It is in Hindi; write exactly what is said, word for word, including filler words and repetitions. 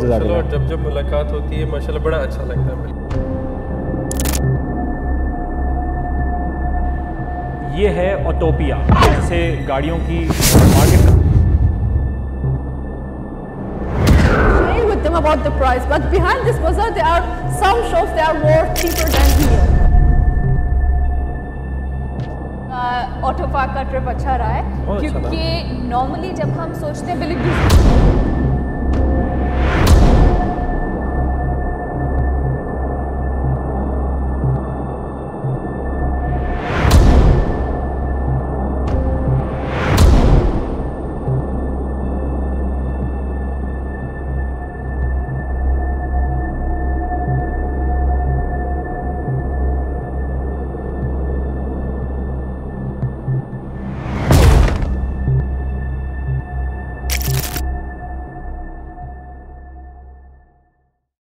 चलो जब जब मुलाकात होती है माशाल्लाह बड़ा अच्छा लगता है। ये है ऑटोपिया, जिसे गाड़ियों की market with them about the price, but behind this bazaar there are some shops that are more cheaper than here. Auto park का ट्रिप अच्छा रहा है, क्योंकि नॉर्मली जब हम सोचते हैं बिल्कुल